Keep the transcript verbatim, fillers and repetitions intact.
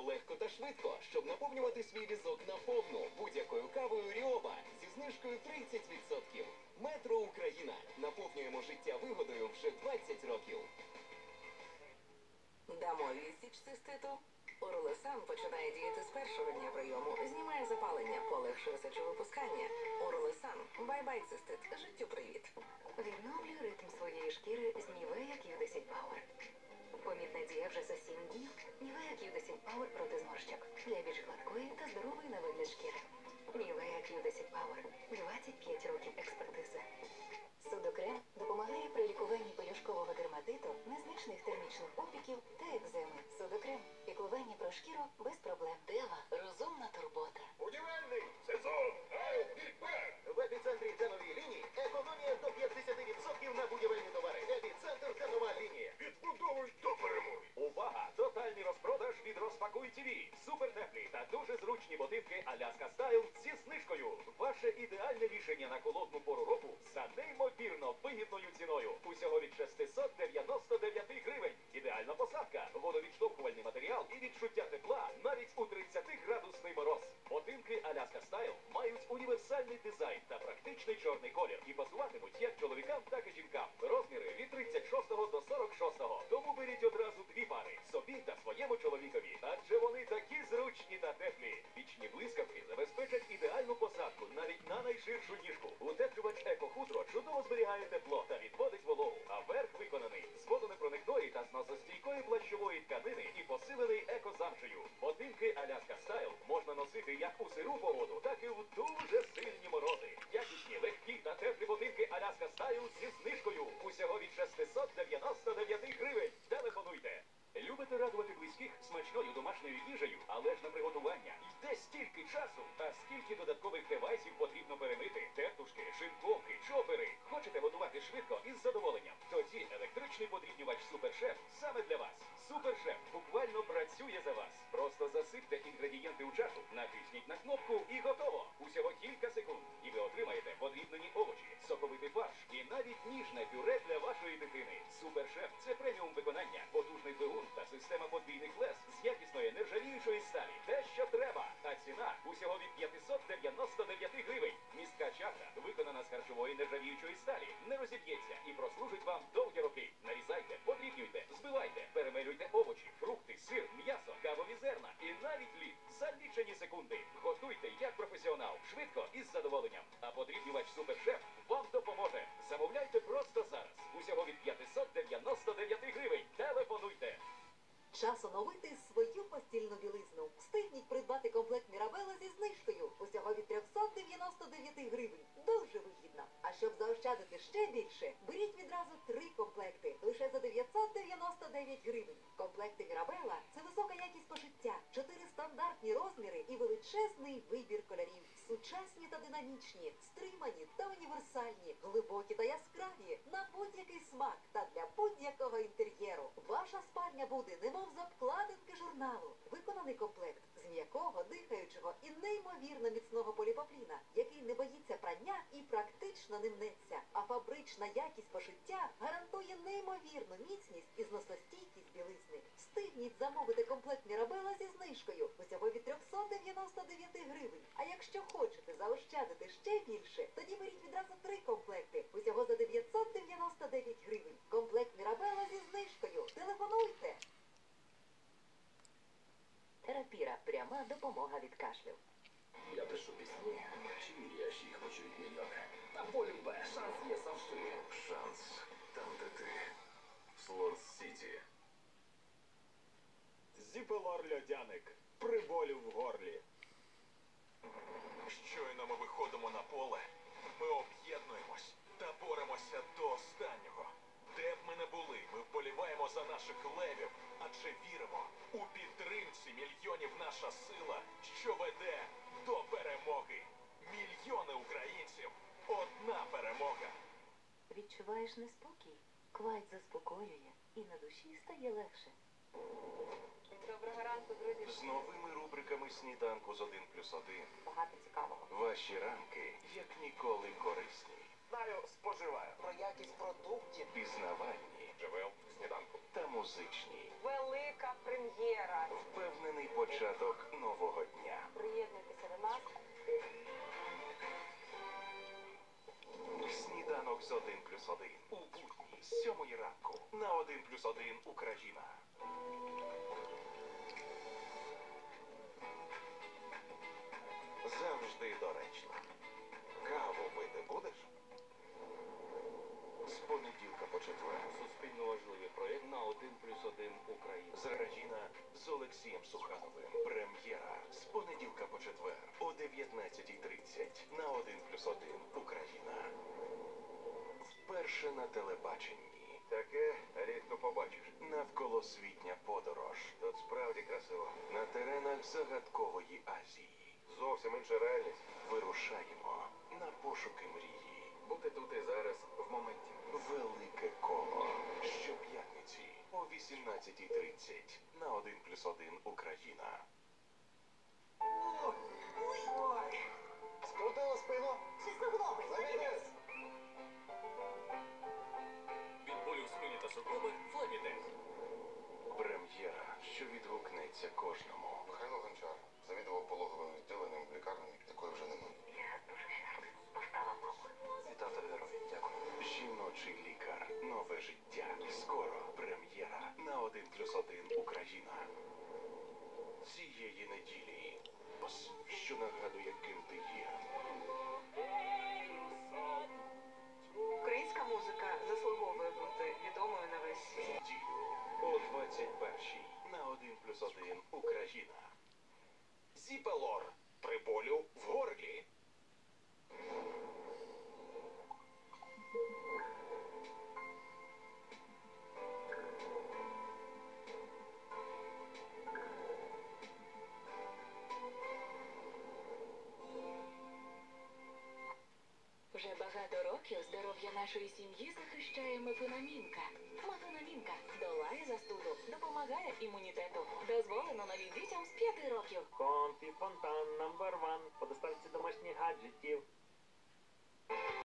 легко та швидко, щоб наповнювати свій візок наповну будь-якою кавою Ріоба зі знижкою тридцять відсотків. Метро Україна. Наповнюємо життя вигодою вже двадцять років. Дамо відсіч циститу. Орлесан починає діяти з першого дня прийому, знімає запалення, полегшує сечовипускання. Орлесан. Бай-бай цистит. Життю привіт. Відновлює ритм своєї шкіри з Нівея кью десять Power. Помітна дія вже за сім днів. Нівея кью десять Power проти зморщок. Для більш гладкої та здорової на вигляд шкіри. Нівея кью десять Power. двадцять п'ять років експертизи. Судокрем допомагає при лікуванні пелюшкового дерматиту, незначних термічних опіків та екземи. Судокрем. Піклування про шкіру без проблем. Дева. Розумна турбота. Будівельний сезон Альбікбек. В епіцентрі тенової лінії економія до п'ятдесят відсотків на будівельні товари. Епіцентр тенова лінія. Відбудовуй до перемоги. Увага! Тотальний розпродаж від Розпакуй ТВ. Супертеплі та дуже зручні ботинки Аляска Стайл зі знижкою. Ваше ідеальне рішення на холодну пору року за неймовірно вигідною ціною. Усього від шестисот дев'яноста дев'яти гривень. Ідеальна посадка, водовідштовхувальний матеріал і відчуття тепла навіть у тридцятиградусний мороз. Ботинки Аляска Стайл мають універсальний дизайн та практичний чорний колір і пасуватимуть як чоловікам, так і жінкам. Розміри від тридцять шостого до сорок шостого. Тому беріть одразу дві пари собі та своєму чоловікові. Адже вони такі зручні та теплі. Вічні блискавки забезпечать ідеальну посадку навіть на найширшу ніжку. Утеплювач Еко-хутро чудово зберігає тепло та відводить вологу. А верх виконаний з водонепроникної та зносостійкої плащової тканини і посилений еко-замшею. Ботинки Аляска Стайл можна носити як у сиру погоду, так і у дуже сильні морози. Якісні, легкі та теплі ботинки Аляска Стайл зі знижкою. Усього від шестисот дев'яноста дев'яти гривень. Телефонуйте. Любите радувати близьких смачною домашньою їжею, але ж на приготування йде стільки часу, а скільки додаткових девайсів потрібно перемити? Тертушки, шинковки, чопери. Хочете готувати швидко і з задоволенням? Тоді електричний подрібнювач Супершеф саме для вас. Супершеф буквально працює за вас. Просто засипте інгредієнти у чашу, натисніть на кнопку і готово. Усього кілька секунд. І ви отримаєте подрібнені овочі, соковитий фарш і навіть ніжне пюре для вашої дитини. Супершеф – це преміум виконання, потужний двигун та система подвійних лез з якісної нержавіючої сталі. Те, що треба. А ціна усього від п'ятисот дев'яноста дев'яти гривень. Містка чаша виконана з харчової нержавіючої сталі. Не розіб'ється і прослужить вам довгі роки. Нарізайте, подрібнюйте, збивайте, перемелюйте овочі, фрукти, сир, м'ясо, кавові зерна і навіть лід. За лічені секунди. Готуйте як професіонал, швидко і з задоволенням. А подрібнювач Супершеф вам допоможе. Замовляйте просто зараз. Усього від п'ятисот дев'яноста дев'яти гривень. Телефонуйте. Час оновити свою постільну білизну. Встигніть придбати комплект Мірабелла зі знижкою. Усього від трьохсот дев'яноста дев'яти гривень. Дуже вигідно. А щоб заощадити ще більше, беріть відразу три комплекти. Лише за дев'ятсот дев'яносто дев'ять гривень. Комплекти Мірабелла – це висока якість пошиття, чотири стандартні розміри і величезний вибір кольорів. Сучасні та динамічні, стримані та універсальні, глибокі та яскраві, на будь-який смак та для будь-якого інтер'єру. Ваша спальня буде немов з обкладинки журналу. Виконаний комплект з м'якого, дихаючого і неймовірно міцного поліпопліна, який не боїться прання і практично не мнеться. А фабрична якість пошиття гарантує неймовірну міцність і зносостійкість білизни. Встигніть замовити комплект Мірабелла зі знижкою. Усього від трьохсот дев'яноста дев'яти гривень. А якщо хочете заощадити ще більше, тоді беріть відразу три комплекти. Усього за дев'ятсот дев'яносто дев'ять гривень. Комплект Мірабелла зі знижкою. Телефонуйте! Терапіра. Пряма допомога від кашлю. Я пишу пісні, чи мрієш, їх почують мільйони. На полі Б шанс є завжди. Шанс там, де ти. Слон-Сіті. Зіпелор льодяник. При болю в горлі. Щойно ми виходимо на поле, ми об'єднуємось та боремося до останнього. Де б ми не були, ми вболіваємо за наших левів, адже віримо, у підтримці мільйонів наша сила, що веде до перемоги. Мільйони українців, одна перемога. Відчуваєш неспокій? Квайт заспокоює і на душі стає легше. Доброго ранку, друзі. З новими рубриками сніданку з один плюс один. Багато цікавого. Ваші ранки, як ніколи, корисні. Знаю, споживаю. Про якість продуктів. Пізнавальні. Живе в сніданку. Та музичні. Велика прем'єра. Впевнений початок нового дня. Приєднуйтеся до нас. Сніданок з один плюс один. У будні з сьомої ранку. На один плюс один Україна. Завжди доречно. Каву пити будеш? З понеділка по четвер. Суспільно важливий проєкт на один плюс один Україна. Україна з Олексієм Сухановим. Прем'єра з понеділка по четвер о дев'ятнадцятій тридцять на один плюс один Україна. Вперше на телебаченні. Таке рідко побачиш. Навколосвітня подорож. Тут справді красиво. На теренах загадкової Азії. Зовсім інша реальність. Вирушаємо на пошуки мрії. Бути тут і зараз в моменті. Велике коло. Щоп'ятниці о вісімнадцятій тридцять на один плюс один Україна. Скрутила спину. Чи суглоби? Завідець. Від болю в спині та суглоби Флемідек. Прем'єра, що відгукнеться кожному. Михайло Гончар завідував пологовим відділенням в лікарні, якої вже немає. Вітати герой. Дякую. Жіночий лікар. Нове життя. Скоро прем'єра на один плюс один Україна. Цієї неділі. Ось, що нагадує, ким ти є. Українська музика заслуговує бути відомою на весь світ. Неділю о двадцять першій на один плюс один Україна. Зіпелор. При болю в горлі. Вже багато років здоров'я нашої сім'ї захищає мефенамінка. Мефенамінка долає застуду, допомагає імунітету. Дозволено навіть дітям з п'яти років. Компі Фонтан номер ван по доставці домашніх гаджетів.